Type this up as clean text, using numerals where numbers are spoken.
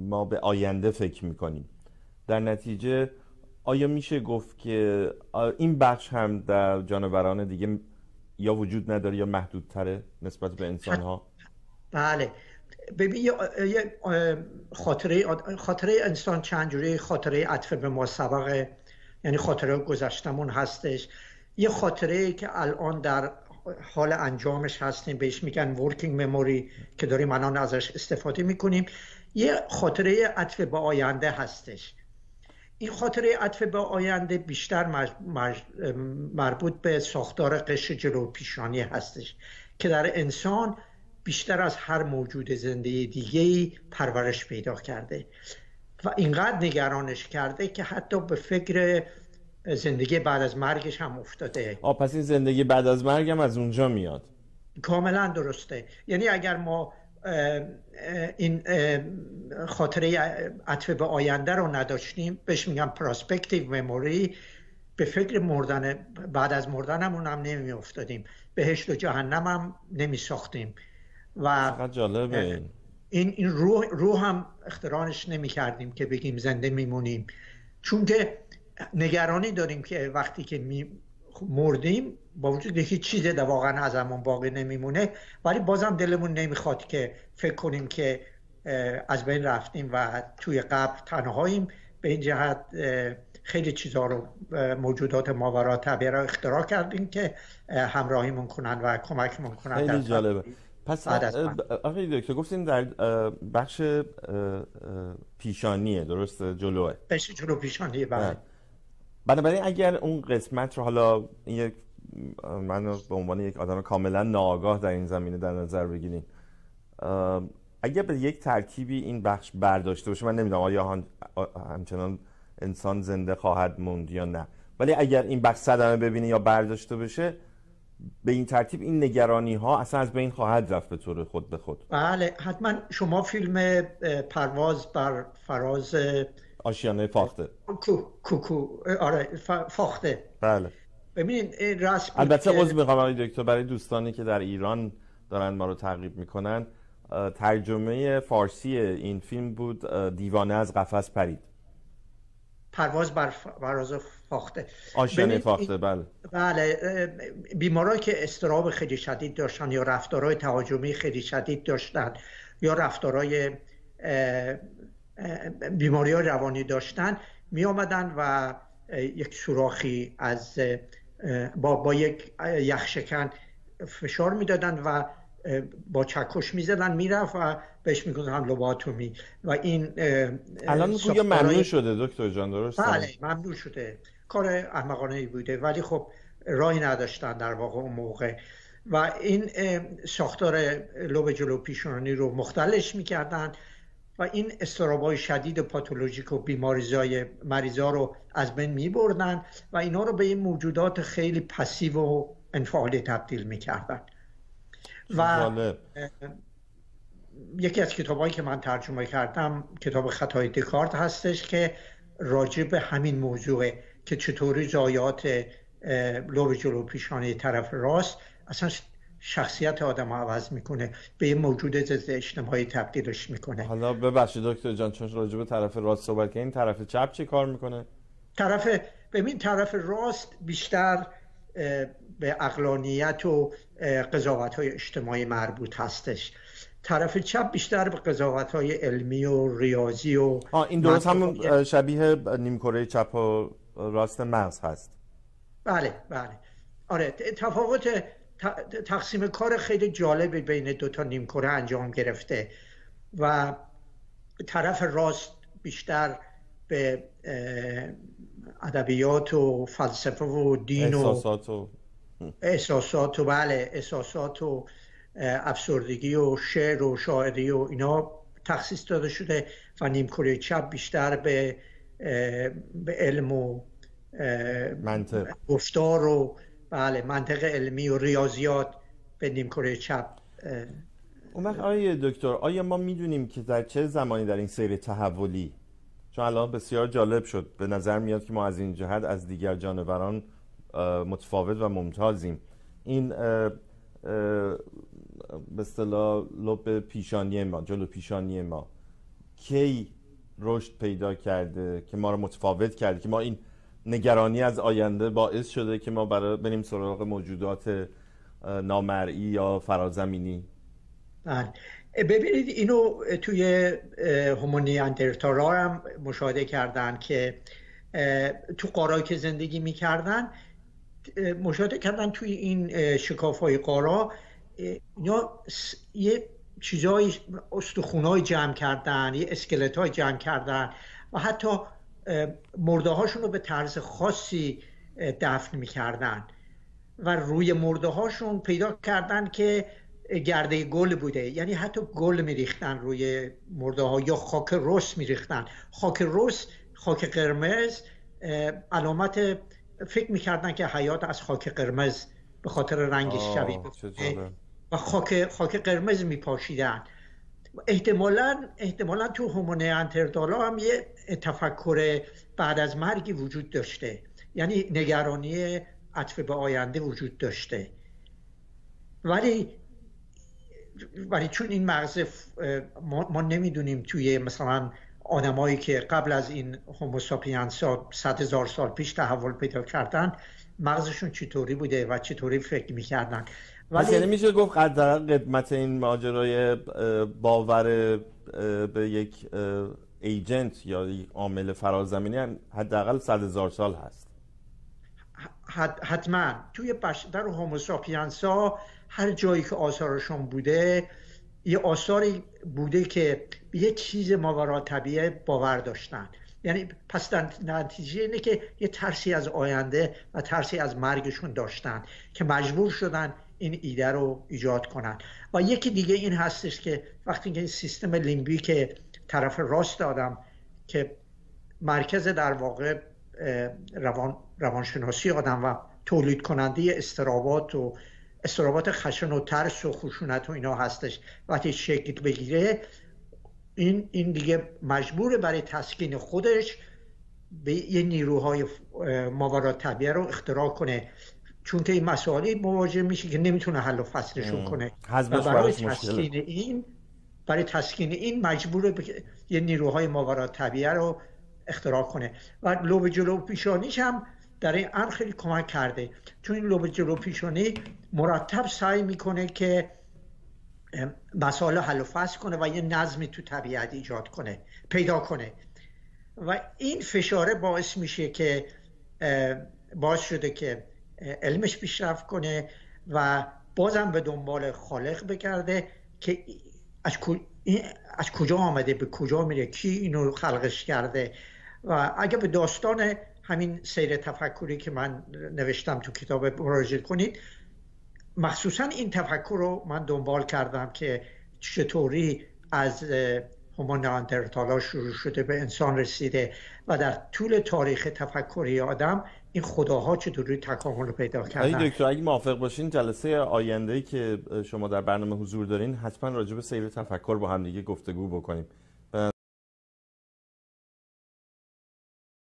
ما به آینده فکر میکنیم. در نتیجه آیا میشه گفت که این بخش هم در جانوران دیگه یا وجود نداره یا محدودتره نسبت به انسان ها؟ بله، ببین یه خاطره انسان چند جوری خاطره عطف به ما سبقه، یعنی خاطره گذشتمون هستش. یه خاطره که الان در حال انجامش هستیم بهش میگن ورکینگ مموری که داریم الان ازش استفاده میکنیم. یه خاطره عطف به آینده هستش. این خاطره عطف به آینده بیشتر مربوط به ساختار قشر جلو پیشانی هستش که در انسان بیشتر از هر موجود زنده دیگه‌ای پرورش پیدا کرده و اینقدر نگرانش کرده که حتی به فکر زندگی بعد از مرگش هم افتاده. پس این زندگی بعد از مرگ هم از اونجا میاد. کاملا درسته. یعنی اگر ما این خاطره عطف به آینده رو نداشتیم، بهش میگم پراسپکتیو مموری، به فکر مردن بعد از مردنمون هم نمی افتادیم، بهشت و جهنم هم نمی ساختیم و چقدر جالبه. این روح هم اختراعش نمی کردیم که بگیم زنده میمونیم، چون که نگرانی داریم که وقتی که مردیم با وجود هیچ چیزی در واقعا ازمون باقی نمیمونه، ولی بازم دلمون نمیخواد که فکر کنیم که از بین رفتیم و توی قبر تنهاییم. به این جهت خیلی چیزها رو موجودات ماورا طبیعه را اختراع کردیم که همراهیمون کنن و کمکمون کنن. خیلی جالبه. پس آقای دکتر گفتین در بخش پیشانیه، درسته؟ جلوه، بخش جلو پیشانیه. بله. بنابراین اگر اون قسمت رو حالا من به عنوان یک آدم کاملا ناآگاه در این زمینه در نظر بگیریم، اگر به یک ترکیبی این بخش برداشته باشه، من نمیدونم آیا همچنان انسان زنده خواهد موند یا نه، ولی اگر این بخش صدمه ببینه یا برداشته بشه، به این ترتیب این نگرانی ها اصلا از بین خواهد رفت به طور خود به خود. بله حتما. شما فیلم پرواز بر فراز آشیانه فاخته آره فاخته، بله، ببینید رسم. البته عذر میخوام آقای دکتر برای دوستانی که در ایران دارن ما رو تعقیب میکنن، ترجمه فارسی این فیلم بود دیوانه از قفس پرید. پرواز بر فراز فاخته، آشیانه فاخته. بله بله. بیمارایی که اضطراب خیلی شدید داشتن یا رفتارهای تهاجمی خیلی شدید داشتن یا رفتارهای بیماری‌های روانی داشتن، می آمدن و یک سوراخی از با یک یخشکن فشار میدادن و با چکش میزدن، میرفت و بهش میگفتن لوباتومی. و این الان گویا ممنوع شده دکتر جان، درسته؟ بله ممنوع شده. کار احمقانه‌ای بوده ولی خب راهی نداشتن در واقع اون موقع، و این ساختار لوب جلو پیشانی رو مختلش میکردن و این اضطراب‌های شدید پاتولوژیک و بیماریزای مریضا رو از بین میبردن و اینا رو به این موجودات خیلی پسیو و انفعالی تبدیل میکردن. و یکی از کتابایی که من ترجمه کردم کتاب خطای دکارت هستش که راجع به همین موضوعه که چطوری ضایعات لوب جلو پیشانی طرف راست اصلا شخصیت آدم عوض میکنه، به یه موجود ضد اجتماعی تبدیلش میکنه. حالا ببخشید دکتر جان چون راجع به طرف راست صحبت کردین، طرف چپ چه کار میکنه؟ طرف راست بیشتر به عقلانیت و قضاوت‌های اجتماعی مربوط هستش. طرف چپ بیشتر به قضاوت‌های علمی و ریاضی و این درست همون شبیه نیمکره چپ و راست مغز هست. بله بله آره. تفاوت تقسیم کار خیلی جالبی بین دو تا نیمکره انجام گرفته و طرف راست بیشتر به ادبیات و فلسفه و دین و احساسات و بله احساسات و افسردگی و شعر و شاعری و اینا تخصیص داده شده و نیمکره چپ بیشتر به علم و منطق، گفتار و بله منطق علمی و ریاضیات به نیمکره چپ. اون وقت آقای دکتر آیا ما میدونیم که در چه زمانی در این سیر تحولی، چون الان بسیار جالب شد، به نظر میاد که ما از این جهت از دیگر جانوران متفاوت و ممتازیم، این به اصطلاح لب پیشانی ما، جلو پیشانی ما کی رشد پیدا کرده که ما رو متفاوت کرده، که ما این نگرانی از آینده باعث شده که ما برای بریم سراغ موجودات نامرئی یا فرازمینی؟ ببینید اینو توی هومو نیاندرتالا هم مشاهده کردن که تو قاره‌ای که زندگی میکردن، مشاهده کردن توی این شکاف‌های قارا اینا یه چیزای استخونای جمع کردن، یه اسکلت‌های جمع کردن و حتی مرده هاشون رو به طرز خاصی دفن میکردن و روی مرده هاشون پیدا کردن که گرده گل بوده، یعنی حتی گل میریختن روی مرده ها یا خاک رس میریختن. خاک رس، خاک قرمز، علامت فکر میکردن که حیات از خاک قرمز به خاطر رنگش شبیه و خاک قرمز میپاشیدن. احتمالاً تو هومو نیاندرتالا هم یه تفکر بعد از مرگی وجود داشته، یعنی نگرانی عطف به آینده وجود داشته. ولی چون این مغز ما نمیدونیم توی مثلا آدمایی که قبل از این هومو ساپینس ها 100,000 سال پیش تحول پیدا کردن مغزشون چطوری بوده و چطوری فکر میکردن. ولی یعنی میشه گفت قدمت این ماجرای باور به یک ایجنت یا یک عامل فرازمینی حداقل 100,000 سال هست. حتما توی در هومو ساپینس ها هر جایی که آثارشون بوده یه آثاری بوده که به یه چیز ماورا طبیعه باور داشتن. یعنی پس نتیجه اینه که یه ترسی از آینده و ترسی از مرگشون داشتن که مجبور شدن این ایده رو ایجاد کنن. و یکی دیگه این هستش که وقتی که سیستم لیمبیک طرف راست آدم که مرکز در واقع روانشناسی آدم و تولید کننده اضطرابات خشن و ترس و خشونت و اینا هستش، وقتی شکل بگیره این دیگه مجبوره برای تسکین خودش به یه نیروهای ماورا طبیعه رو اختراع کنه، چون که این مسائلی مواجه میشه که نمیتونه حل و فصلشون کنه و برای تسکین این مجبوره یه نیروهای ماورا طبیعه رو اختراع کنه. و لوب جلو پیشانیش هم در این امر خیلی کمک کرده، چون این لوب جلو پیشانی مرتب سعی میکنه که مسائل حل و فصل کنه و یه نظمی تو طبیعت ایجاد کنه، پیدا کنه. و این فشاره باعث میشه که باعث شده که علمش پیشرفت کنه و بازم به دنبال خالق بگرده که از کجا آمده، به کجا میره، کی اینو خلقش کرده. و اگه به داستان همین سیر تفکری که من نوشتم تو کتاب مراجعه کنید، مخصوصا این تفکر رو من دنبال کردم که چطوری از هومو نیاندرتالا شروع شده به انسان رسیده و در طول تاریخ تفکری آدم این خداها چطوری تکامل پیدا کردن. دکتر اگه موافق باشین جلسه آینده‌ای که شما در برنامه حضور دارین حتما راجع به سیر تفکر با هم دیگه گفتگو بکنیم.